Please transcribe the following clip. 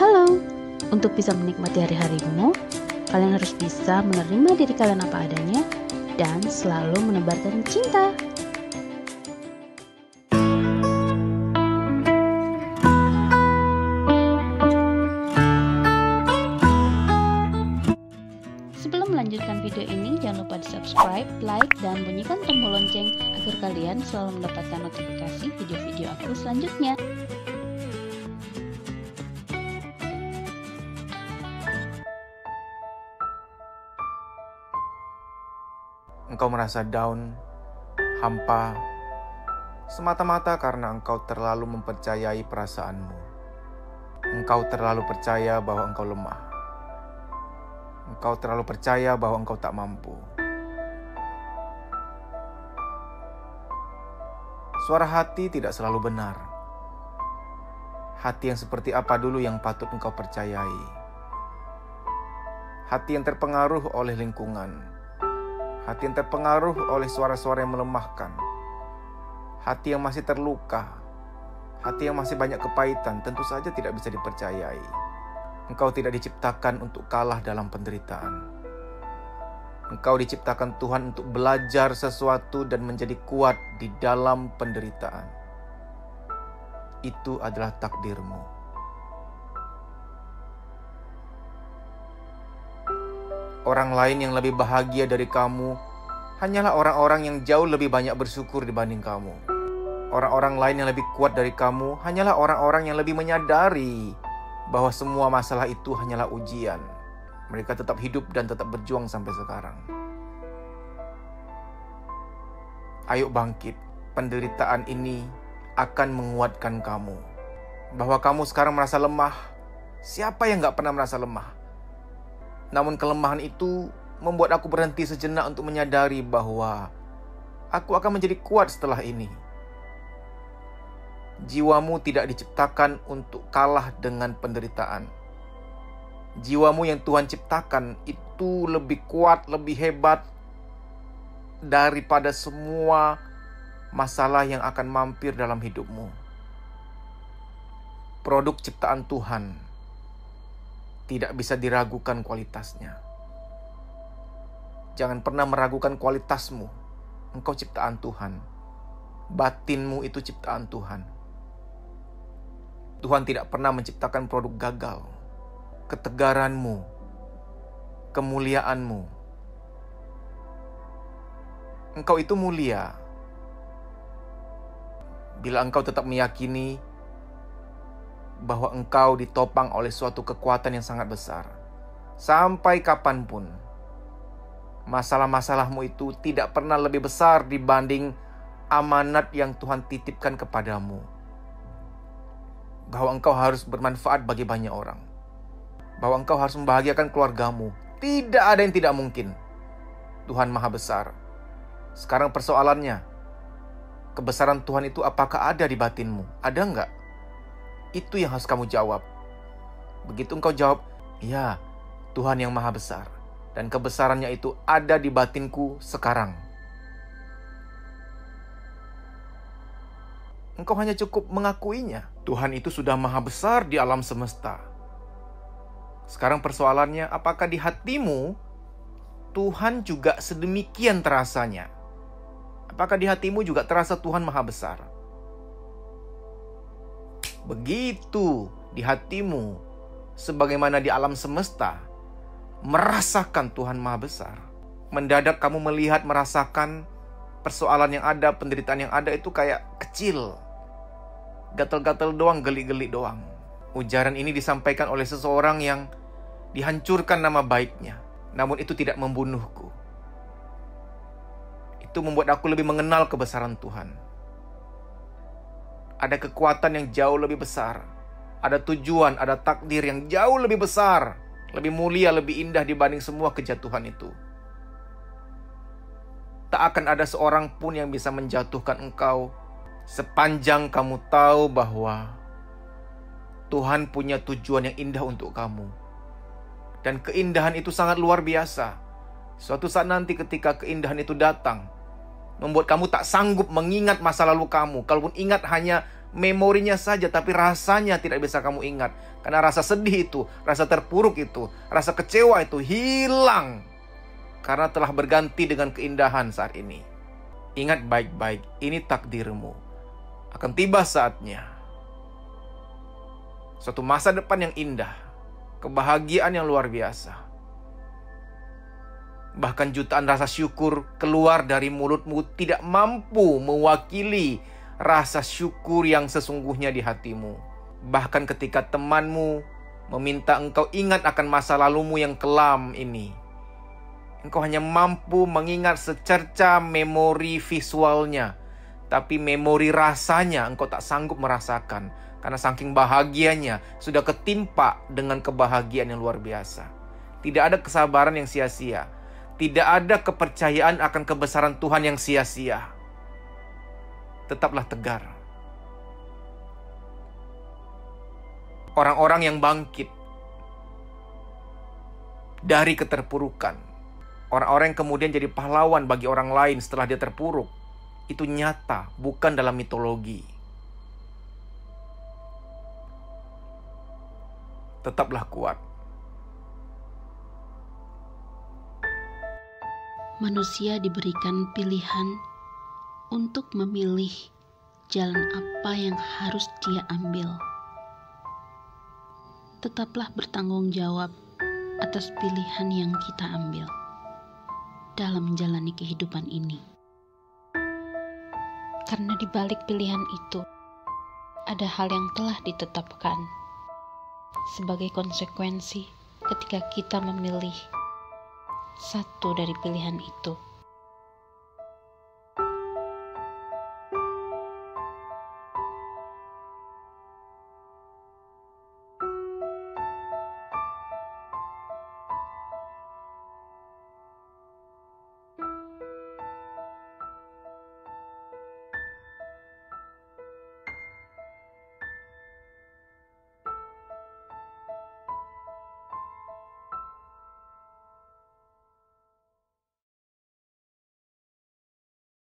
Halo, untuk bisa menikmati hari-harimu, kalian harus bisa menerima diri kalian apa adanya dan selalu menebarkan cinta. Sebelum melanjutkan video ini, jangan lupa di subscribe, like, dan bunyikan tombol lonceng agar kalian selalu mendapatkan notifikasi video-video aku selanjutnya. Engkau merasa down, hampa, semata-mata karena engkau terlalu mempercayai perasaanmu. Engkau terlalu percaya bahwa engkau lemah. Engkau terlalu percaya bahwa engkau tak mampu. Suara hati tidak selalu benar. Hati yang seperti apa dulu yang patut engkau percayai? Hati yang terpengaruh oleh lingkungan. Hati yang terpengaruh oleh suara-suara yang melemahkan. Hati yang masih terluka. Hati yang masih banyak kepahitan tentu saja tidak bisa dipercayai. Engkau tidak diciptakan untuk kalah dalam penderitaan. Engkau diciptakan Tuhan untuk belajar sesuatu dan menjadi kuat di dalam penderitaan. Itu adalah takdirmu. Orang lain yang lebih bahagia dari kamu hanyalah orang-orang yang jauh lebih banyak bersyukur dibanding kamu. Orang-orang lain yang lebih kuat dari kamu hanyalah orang-orang yang lebih menyadari bahwa semua masalah itu hanyalah ujian. Mereka tetap hidup dan tetap berjuang sampai sekarang. Ayo bangkit, penderitaan ini akan menguatkan kamu. Bahwa kamu sekarang merasa lemah, siapa yang gak pernah merasa lemah? Namun kelemahan itu membuat aku berhenti sejenak untuk menyadari bahwa aku akan menjadi kuat setelah ini. Jiwamu tidak diciptakan untuk kalah dengan penderitaan. Jiwamu yang Tuhan ciptakan itu lebih kuat, lebih hebat daripada semua masalah yang akan mampir dalam hidupmu. Produk ciptaan Tuhan tidak bisa diragukan kualitasnya. Jangan pernah meragukan kualitasmu. Engkau ciptaan Tuhan. Batinmu itu ciptaan Tuhan. Tuhan tidak pernah menciptakan produk gagal. Ketegaranmu, kemuliaanmu. Engkau itu mulia bila engkau tetap meyakini bahwa engkau ditopang oleh suatu kekuatan yang sangat besar. Sampai kapanpun, masalah-masalahmu itu tidak pernah lebih besar dibanding amanat yang Tuhan titipkan kepadamu. Bahwa engkau harus bermanfaat bagi banyak orang. Bahwa engkau harus membahagiakan keluargamu. Tidak ada yang tidak mungkin. Tuhan Maha Besar. Sekarang persoalannya, kebesaran Tuhan itu apakah ada di batinmu? Ada enggak? Itu yang harus kamu jawab. Begitu engkau jawab, ya, Tuhan yang Maha Besar. Dan kebesarannya itu ada di batinku sekarang. Engkau hanya cukup mengakuinya. Tuhan itu sudah Maha Besar di alam semesta. Sekarang persoalannya, apakah di hatimu Tuhan juga sedemikian terasanya? Apakah di hatimu juga terasa Tuhan Maha Besar? Begitu di hatimu, sebagaimana di alam semesta, merasakan Tuhan Maha Besar. Mendadak kamu melihat, merasakan persoalan yang ada, penderitaan yang ada itu kayak kecil. Gatal-gatal doang, geli-geli doang. Ujaran ini disampaikan oleh seseorang yang dihancurkan nama baiknya. Namun itu tidak membunuhku. Itu membuat aku lebih mengenal kebesaran Tuhan. Ada kekuatan yang jauh lebih besar. Ada tujuan, ada takdir yang jauh lebih besar. Lebih mulia, lebih indah dibanding semua kejatuhan itu. Tak akan ada seorang pun yang bisa menjatuhkan engkau sepanjang kamu tahu bahwa Tuhan punya tujuan yang indah untuk kamu. Dan keindahan itu sangat luar biasa. Suatu saat nanti ketika keindahan itu datang, membuat kamu tak sanggup mengingat masa lalu kamu. Kalaupun ingat hanya memorinya saja, tapi rasanya tidak bisa kamu ingat. Karena rasa sedih itu, rasa terpuruk itu, rasa kecewa itu hilang. Karena telah berganti dengan keindahan saat ini. Ingat baik-baik, ini takdirmu. Akan tiba saatnya. Suatu masa depan yang indah. Kebahagiaan yang luar biasa. Bahkan jutaan rasa syukur keluar dari mulutmu tidak mampu mewakili rasa syukur yang sesungguhnya di hatimu. Bahkan ketika temanmu meminta engkau ingat akan masa lalumu yang kelam ini, engkau hanya mampu mengingat secerca memori visualnya, tapi memori rasanya engkau tak sanggup merasakan. Karena saking bahagianya sudah ketimpa dengan kebahagiaan yang luar biasa. Tidak ada kesabaran yang sia-sia. Tidak ada kepercayaan akan kebesaran Tuhan yang sia-sia. Tetaplah tegar. Orang-orang yang bangkit dari keterpurukan, orang-orang yang kemudian jadi pahlawan bagi orang lain setelah dia terpuruk, itu nyata, bukan dalam mitologi. Tetaplah kuat. Manusia diberikan pilihan untuk memilih jalan apa yang harus dia ambil. Tetaplah bertanggung jawab atas pilihan yang kita ambil dalam menjalani kehidupan ini. Karena di balik pilihan itu, ada hal yang telah ditetapkan sebagai konsekuensi ketika kita memilih satu dari pilihan itu.